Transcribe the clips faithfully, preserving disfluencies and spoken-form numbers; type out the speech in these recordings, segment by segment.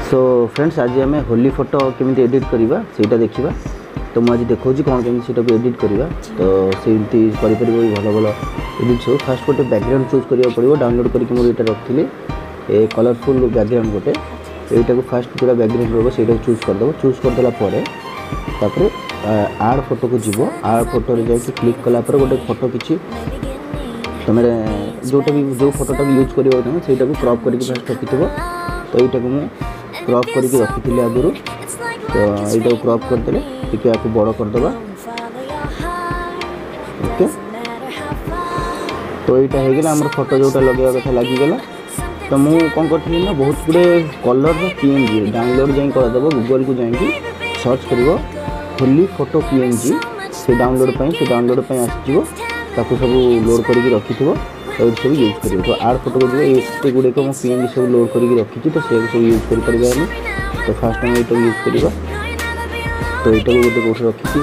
So friends आज आम Holi photo केमी एडिट करवा से देखा। तो मुझे देखा कौन केमी से एडिट करवा। तो सेमती कर भल भल एडिट सब फास्ट गोटे बैकग्राउंड चूज करा पड़ो। डाउनलोड करके मुझे रखी ए कलरफुल बैकग्राउंड गोटे यहाँ को फास्ट पूरा बैकग्राउंड रोग से चूज करदेव। चूज करदेला आड फोटो को जीव। आड फोटो जाकि क्लिक कलापर गोटे फोटो किसी तुम जोटा भी जो फोटोटा भी यूज कर से क्रॉप करके फास्ट रखी। तो यहाँ को मुझे क्रॉप करके रखी आगुरी। तो यहाँ क्रॉप करदे टी आपको बड़ करदे। ओके तो यहाँ होगा आम फोटो जोटा लगे कथा लगिगला। तो मुझे कौन करी ना बहुत गुड़े कलर पीएनजी डाउनलोड जाए करदेव। गूगल को जाकि सर्च कर होली फोटो पीएनजी से डाउनलोड पर से डाउनलोड पर आसो ताको सब लोड करके रखी थो। तो ये सब यूज कर। तो आड फोटो को ये गुड़े को पीएनजी सब लोड करके रखी। तो से सब यूज कर। तो फास्ट टाइम ये यूज करवा। तो यहाँ को गोटे कौट रखी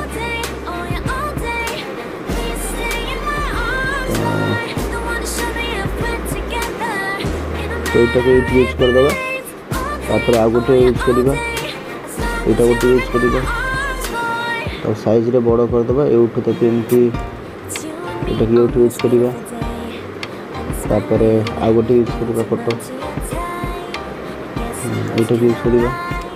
तो यहाँ को यूज करदे। तापर आ गोटे यूज करवा यहाँ गोटे यूज करवा। तो साइज रे बड़ करदे। यूठ तो एमती यहाँ यूठ यूज करवा। तापर आ गोटे यूज करवा फोटो यहाँ यूज करवा।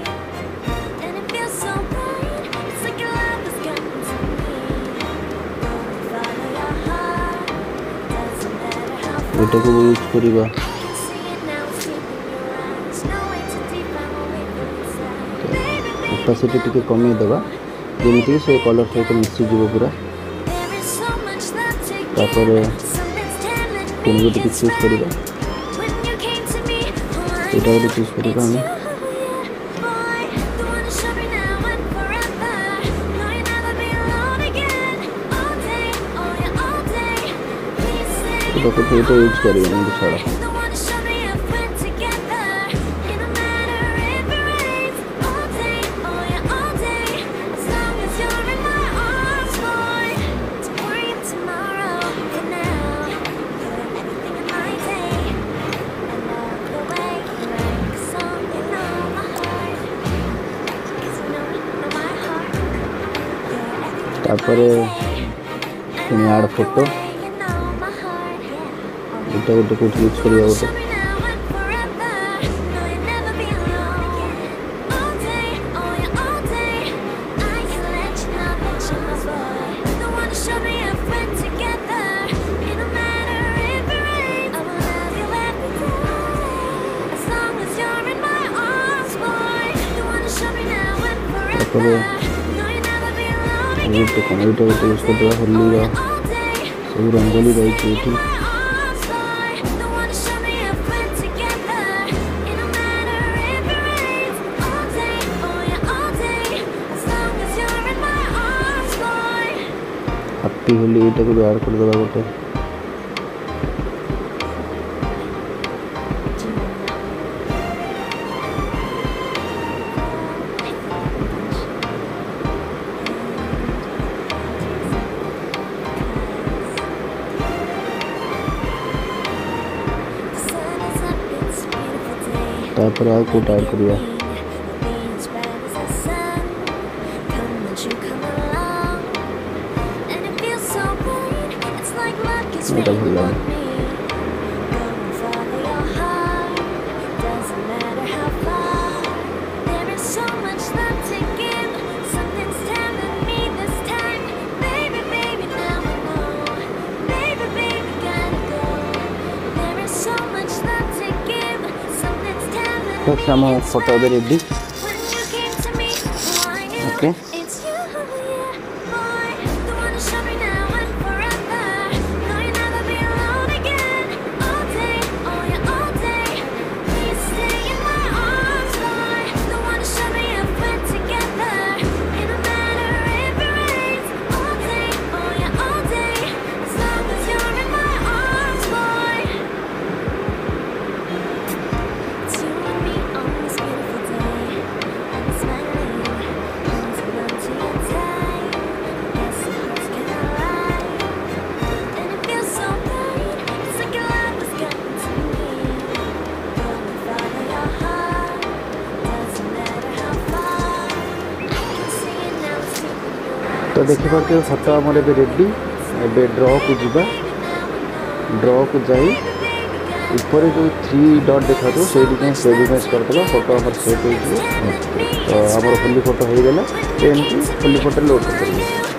यहाँ को यूज करवा। ओपेसिटी टिके कमे देवा जमीती से कलर सहित मिसीज पूरा। तापर पुणी गोटे चूज करवा। यहाँ गोटे चूज करवा। ये यूज करवा छड़ा। तापर पुणी आड फोटो यहाँ गोटे कौट यूज करवा। गोटे गोटे कौन यहाँ गोटे यूज करदे। होली सब रंगोली रही ये हैप्पी होली यहाँ को ऐड करदे। गोटे तापर आ कोट ऐड करवा। ये भल लगे। आम फोटो ए रेडी। ओके तो देखिए फोटो आमर ए रेडी ए ड्र को जीवा ड्र को जाई ऊपर जो थ्री डॉट देखा तो से सेव इमेज करदे फोटो आम सेव हो तो आम होली फोटो हो गला एमती होली फोटो लोड कर।